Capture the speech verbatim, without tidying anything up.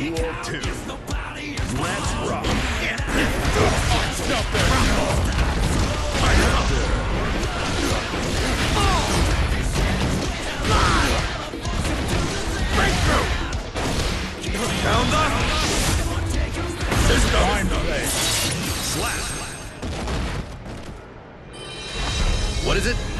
Duel two. Let's rock. Stop that. Down the system. Fine play. Slap. What is it?